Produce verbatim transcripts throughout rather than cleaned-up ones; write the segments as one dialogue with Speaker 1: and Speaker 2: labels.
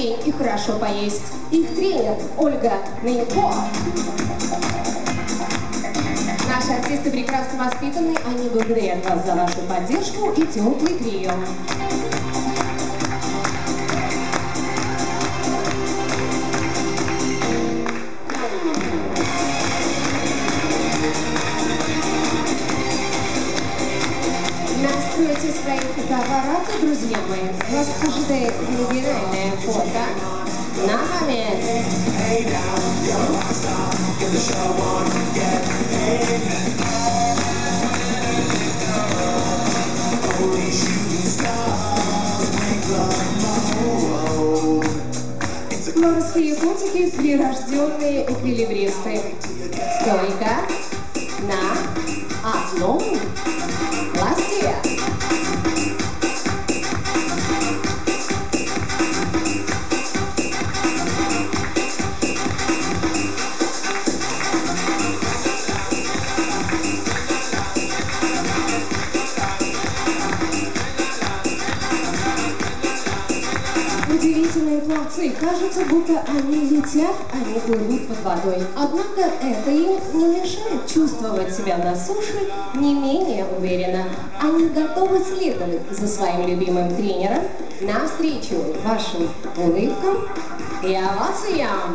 Speaker 1: день и хорошо поесть. Их тренер Ольга Нейко. Наши артисты прекрасно воспитаны, они благодарят вас за вашу поддержку и теплый прием. Настройте свои фотоаппараты, друзья мои. Вас ожидает оригинальное фото на момент. Морские котики, прирожденные эквилибристы. Стойка на одном ласте. Удивительные пловцы. Кажется, будто они летят, они плывут под водой. Однако это им не мешает чувствовать себя на суше не менее уверенно. Они готовы следовать за своим любимым тренером навстречу вашим улыбкам и овациям.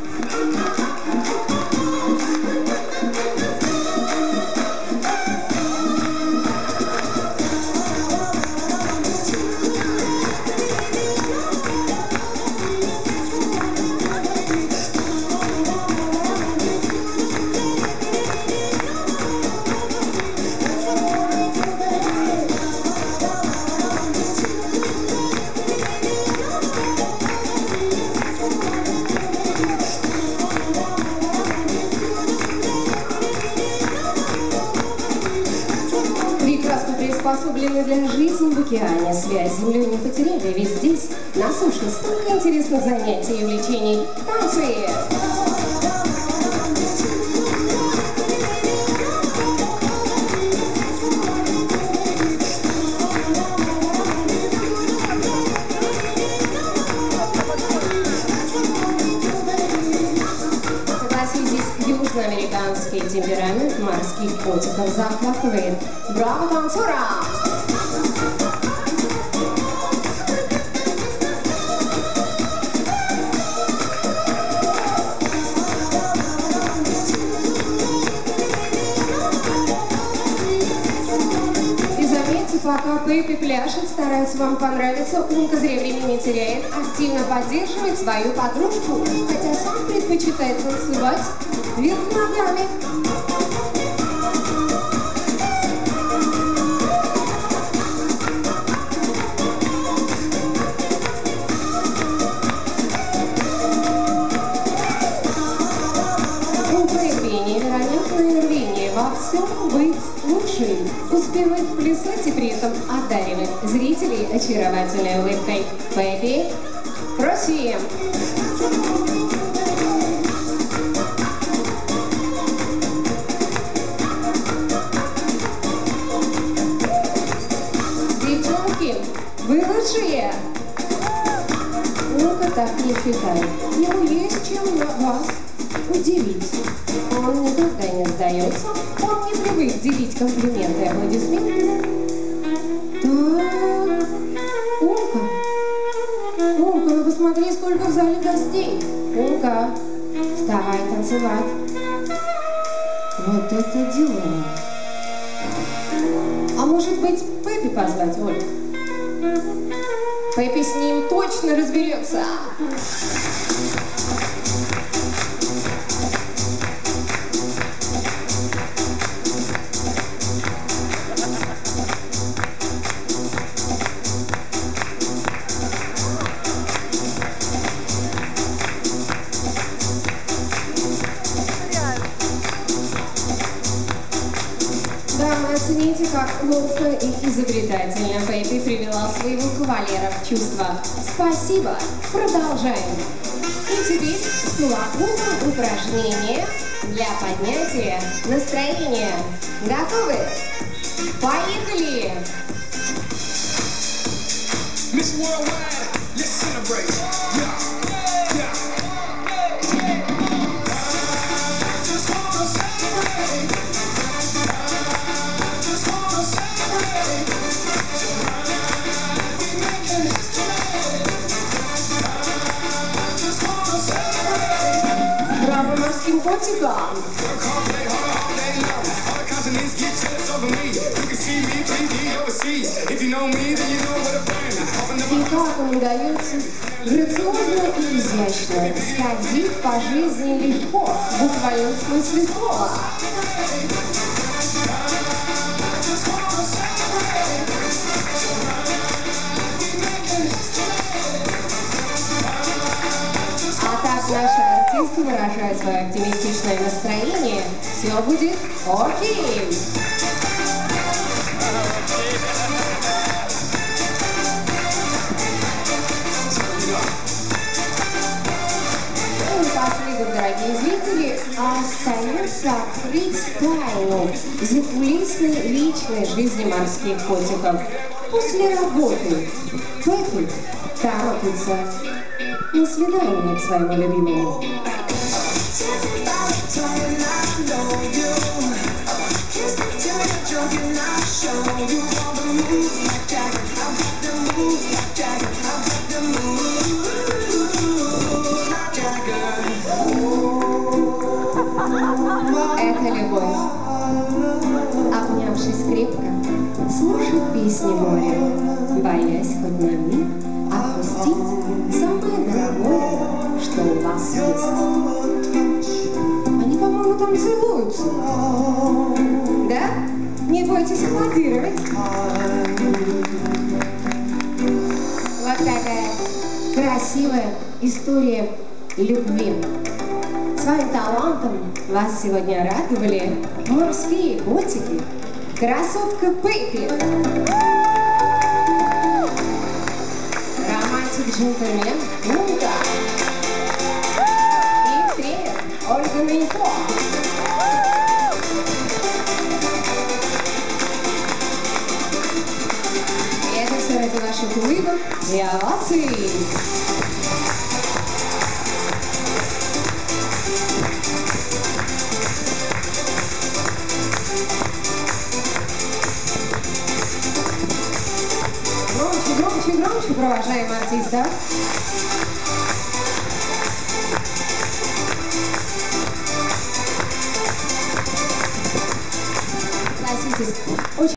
Speaker 1: Приспособлены для жизни в океане. Связь с землей не потеряли, ведь здесь, на суше, столько интересных занятий и увлечений. Танцы! Южноамериканский темперамент морских котиков захватывает. Браво, танцора! И заметьте, пока Пеппи пляшет, старается вам понравиться, Умка зря времени не теряет, активно поддерживает свою подружку, хотя сам предпочитает танцевать вверх ногами. У Пеппи невероятное рвение во всем быть лучшей, успевает плясать и при этом одаривать зрителей очаровательной улыбкой. Пеппи, просим! Вы лучшие! Умка так не считает. Ему есть чем вас удивить. Он никогда не сдается. Он не привык делить комплименты и аплодисменты. Так. Умка. Умка, ну посмотри, сколько в зале гостей. Умка, вставай танцевать. Вот это дело. А может быть, Пеппи позвать, Оль? Пеппи с ним точно разберется. Дамы, оцените, как ловко и изобретательно Пеппи привела своего кавалера в чувство. Спасибо. Продолжаем. И теперь с кулаком упражнение для поднятия настроения. Готовы? Поехали!
Speaker 2: Miss Worldwide, let's celebrate. Yeah.
Speaker 1: морским котикам. И как им удается грациозно и изящно скользить по жизни легко, в буквальном смысле слова. А так наши артисты выражают свое оптимистичное настроение. Все будет окей. Напоследок, дорогие зрители, остается открыть тайну закулисной личной жизни морских котиков. После работы Пеппи торопится на свидание к своему любимому. Это любовь. Обнявшись крепко, слушать песни моря, боясь хоть на миг отпустить самое дорогое, что у вас есть. Они, по-моему, там целуются. Да? Не бойтесь аплодировать. Вот такая красивая история любви. Своим талантом вас сегодня радовали морские котики. Красотка Пеппи. Романтик-джентльмен Лунка. И тренер Ольга Минько. И это все ради ваших улыбок и оваций. Громче, громче, громче провожаем артиста. Согласитесь, очень